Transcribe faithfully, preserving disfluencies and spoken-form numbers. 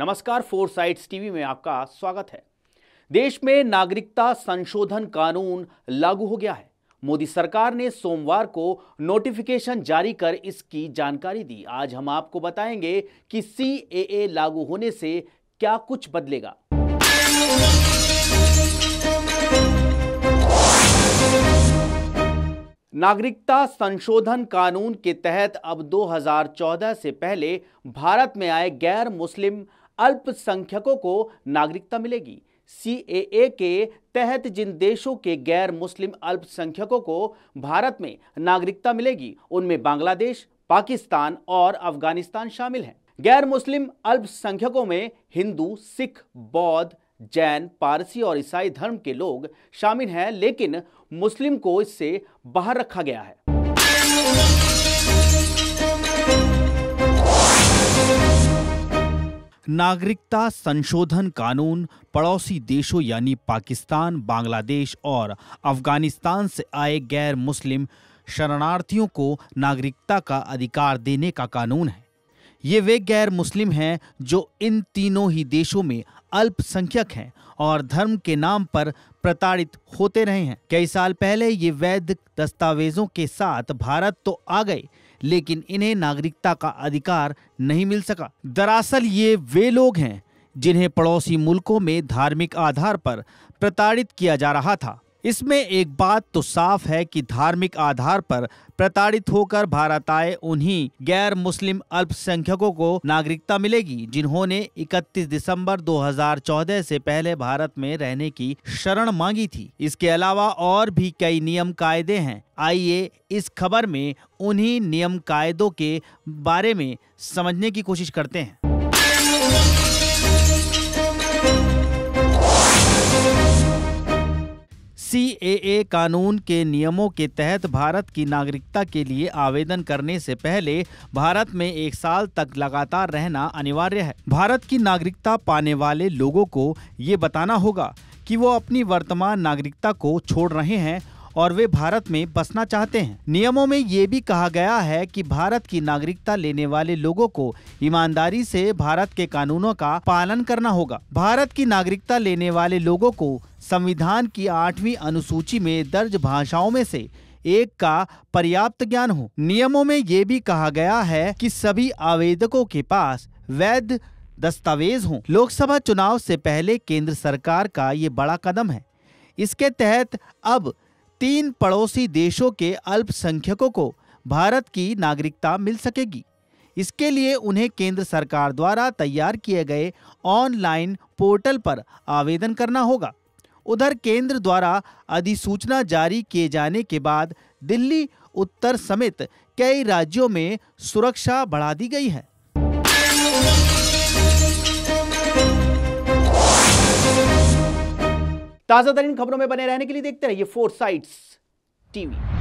नमस्कार, four sides TV में आपका स्वागत है। देश में नागरिकता संशोधन कानून लागू हो गया है। मोदी सरकार ने सोमवार को नोटिफिकेशन जारी कर इसकी जानकारी दी। आज हम आपको बताएंगे कि सी ए ए लागू होने से क्या कुछ बदलेगा। नागरिकता संशोधन कानून के तहत अब दो हज़ार चौदह से पहले भारत में आए गैर मुस्लिम अल्पसंख्यकों को नागरिकता मिलेगी। सी ए ए के तहत जिन देशों के गैर मुस्लिम अल्पसंख्यकों को भारत में नागरिकता मिलेगी, उनमें बांग्लादेश, पाकिस्तान और अफगानिस्तान शामिल हैं। गैर मुस्लिम अल्पसंख्यकों में हिंदू, सिख, बौद्ध, जैन, पारसी और ईसाई धर्म के लोग शामिल हैं, लेकिन मुस्लिम को इससे बाहर रखा गया है। नागरिकता संशोधन कानून पड़ोसी देशों यानी पाकिस्तान, बांग्लादेश और अफगानिस्तान से आए गैर मुस्लिम शरणार्थियों को नागरिकता का अधिकार देने का कानून है। ये वे गैर मुस्लिम हैं जो इन तीनों ही देशों में अल्पसंख्यक हैं और धर्म के नाम पर प्रताड़ित होते रहे हैं। कई साल पहले ये वैध दस्तावेजों के साथ भारत तो आ गए, लेकिन इन्हें नागरिकता का अधिकार नहीं मिल सका। दरअसल ये वे लोग हैं जिन्हें पड़ोसी मुल्कों में धार्मिक आधार पर प्रताड़ित किया जा रहा था। इसमें एक बात तो साफ है कि धार्मिक आधार पर प्रताड़ित होकर भारत आए उन्हीं गैर मुस्लिम अल्पसंख्यकों को नागरिकता मिलेगी जिन्होंने इकतीस दिसंबर दो हज़ार चौदह से पहले भारत में रहने की शरण मांगी थी। इसके अलावा और भी कई नियम कायदे हैं। आइए इस खबर में उन्हीं नियम कायदों के बारे में समझने की कोशिश करते हैं। सी ए ए कानून के नियमों के तहत भारत की नागरिकता के लिए आवेदन करने से पहले भारत में एक साल तक लगातार रहना अनिवार्य है। भारत की नागरिकता पाने वाले लोगों को ये बताना होगा कि वो अपनी वर्तमान नागरिकता को छोड़ रहे हैं और वे भारत में बसना चाहते हैं। नियमों में ये भी कहा गया है कि भारत की नागरिकता लेने वाले लोगों को ईमानदारी से भारत के कानूनों का पालन करना होगा। भारत की नागरिकता लेने वाले लोगों को संविधान की आठवीं अनुसूची में दर्ज भाषाओं में से एक का पर्याप्त ज्ञान हो। नियमों में ये भी कहा गया है कि सभी आवेदकों के पास वैध दस्तावेज हों। लोकसभा चुनाव से पहले केंद्र सरकार का ये बड़ा कदम है। इसके तहत अब तीन पड़ोसी देशों के अल्पसंख्यकों को भारत की नागरिकता मिल सकेगी। इसके लिए उन्हें केंद्र सरकार द्वारा तैयार किए गए ऑनलाइन पोर्टल पर आवेदन करना होगा। उधर केंद्र द्वारा अधिसूचना जारी किए जाने के बाद दिल्ली, उत्तर समेत कई राज्यों में सुरक्षा बढ़ा दी गई है। ताजा तरीन खबरों में बने रहने के लिए देखते रहिए फोर साइड्स टीवी।